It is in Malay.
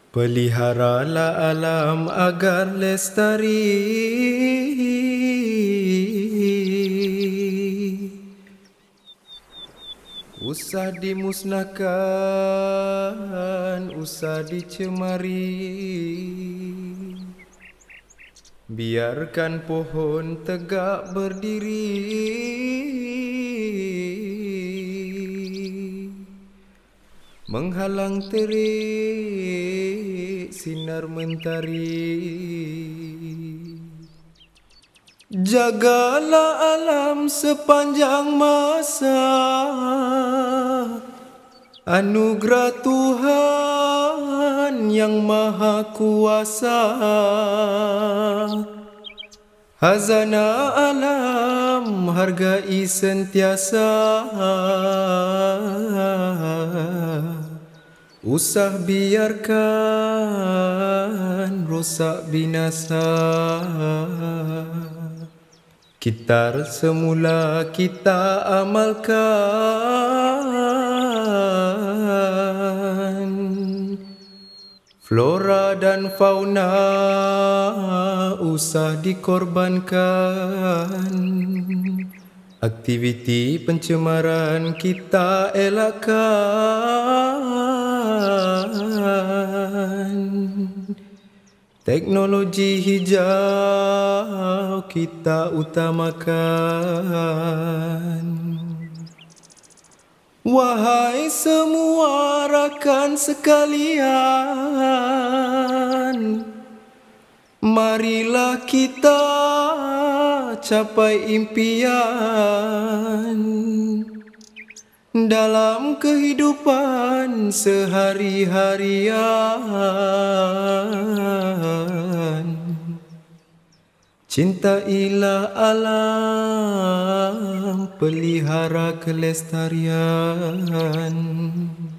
Peliharalah alam agar lestari, usah dimusnahkan, usah dicemari. Biarkan pohon tegak berdiri, menghalang terik sinar mentari. Jagalah alam sepanjang masa, anugerah Tuhan yang Maha Kuasa. Hazanah alam hargai sentiasa, usah biarkan rosak binasa. Kitar semula kita amalkan, flora dan fauna usah dikorbankan. Aktiviti pencemaran kita elakkan. Teknologi hijau kita utamakan. Wahai semua rakan sekalian, marilah kita capai impian dalam kehidupan sehari-harian. Cintailah alam, pelihara kelestarian.